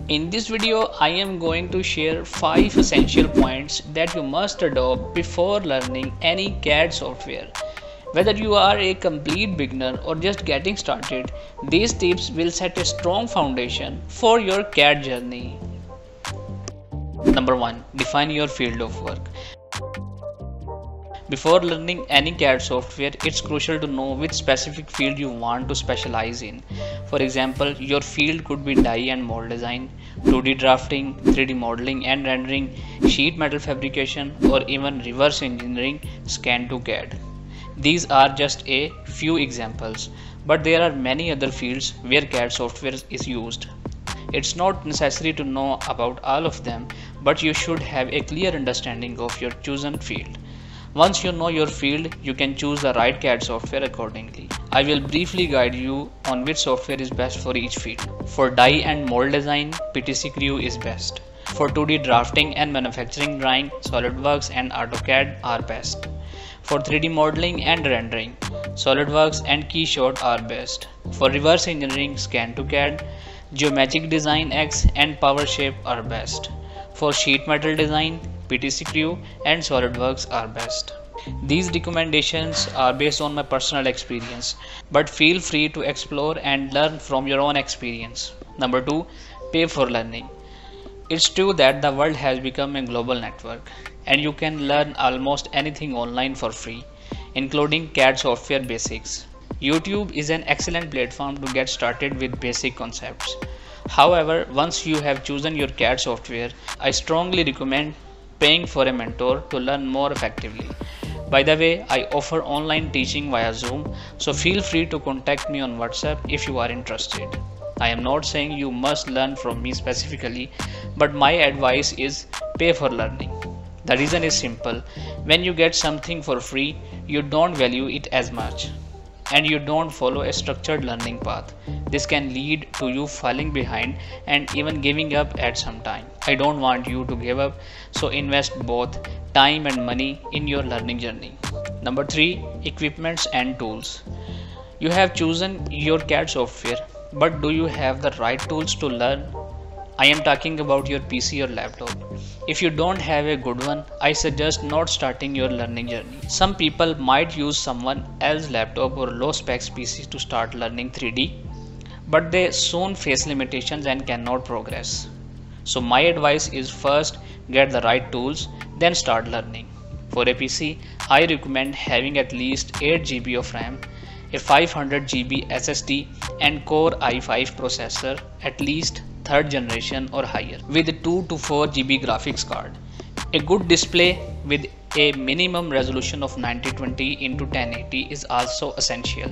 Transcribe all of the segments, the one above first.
In this video, I am going to share 5 essential points that you must adopt before learning any CAD software. Whether you are a complete beginner or just getting started, these tips will set a strong foundation for your CAD journey. Number 1. Define your field of work. Before learning any CAD software, it's crucial to know which specific field you want to specialize in. For example, your field could be die and mold design, 2D drafting, 3D modeling and rendering, sheet metal fabrication, or even reverse engineering, scan to CAD. These are just a few examples, but there are many other fields where CAD software is used. It's not necessary to know about all of them, but you should have a clear understanding of your chosen field. Once you know your field, you can choose the right CAD software accordingly. I will briefly guide you on which software is best for each field. For die and mold design, PTC Creo is best. For 2D drafting and manufacturing drawing, SolidWorks and AutoCAD are best. For 3D modeling and rendering, SolidWorks and KeyShot are best. For reverse engineering, Scan to CAD, Geometric Design X and PowerShape are best. For sheet metal design, PTC Creo and SolidWorks are best. These recommendations are based on my personal experience, but feel free to explore and learn from your own experience. Number 2. Pay for learning. It's true that the world has become a global network, and you can learn almost anything online for free, including CAD software basics. YouTube is an excellent platform to get started with basic concepts. However, once you have chosen your CAD software, I strongly recommend paying for a mentor to learn more effectively. By the way, I offer online teaching via Zoom, so feel free to contact me on WhatsApp if you are interested. I am not saying you must learn from me specifically, but my advice is pay for learning. The reason is simple: when you get something for free, you don't value it as much, and you don't follow a structured learning path. This can lead to you falling behind and even giving up at some time. I don't want you to give up, so invest both time and money in your learning journey. Number 3. Equipments and tools. You have chosen your CAD software, but do you have the right tools to learn? I am talking about your PC or laptop. If you don't have a good one, I suggest not starting your learning journey. Some people might use someone else's laptop or low specs PC to start learning 3D, but they soon face limitations and cannot progress. So my advice is first get the right tools, then start learning. For a PC, I recommend having at least 8 GB of RAM, a 500 GB SSD and Core i5 processor, at least 3rd generation or higher, with 2 to 4 GB graphics card. A good display with a minimum resolution of 1920 x 1080 is also essential,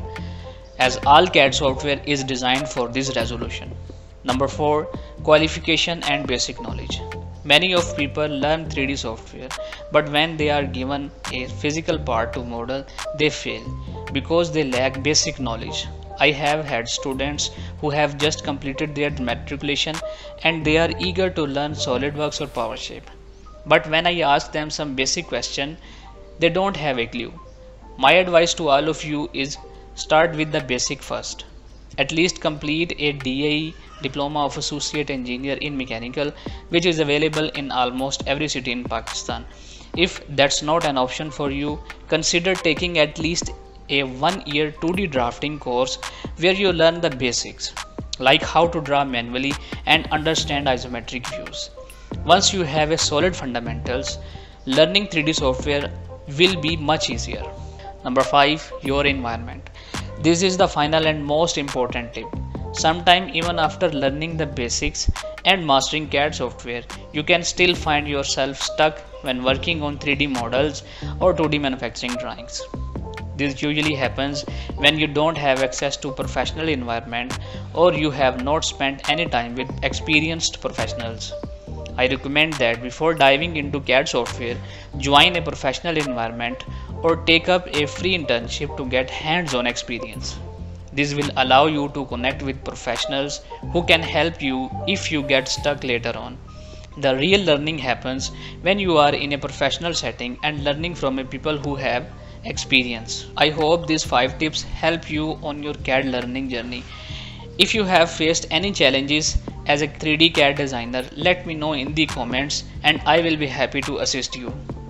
as all CAD software is designed for this resolution. Number 4. Qualification and basic knowledge. Many of people learn 3D software, but when they are given a physical part to model, they fail because they lack basic knowledge. I have had students who have just completed their matriculation and they are eager to learn SolidWorks or PowerShape. But when I ask them some basic question, they don't have a clue. My advice to all of you is start with the basic first. At least complete a DAE, Diploma of Associate Engineer in Mechanical, which is available in almost every city in Pakistan. If that's not an option for you, consider taking at least a 1-year 2D drafting course where you learn the basics, like how to draw manually and understand isometric views. Once you have a solid fundamentals, learning 3D software will be much easier. Number 5. Your environment. This is the final and most important tip. Sometime even after learning the basics and mastering CAD software, you can still find yourself stuck when working on 3D models or 2D manufacturing drawings. This usually happens when you don't have access to professional environment or you have not spent any time with experienced professionals. I recommend that before diving into CAD software, join a professional environment or take up a free internship to get hands-on experience. This will allow you to connect with professionals who can help you if you get stuck later on. The real learning happens when you are in a professional setting and learning from people who have experience. I hope these 5 tips help you on your CAD learning journey. If you have faced any challenges, as a 3D CAD designer? Let me know in the comments and I will be happy to assist you.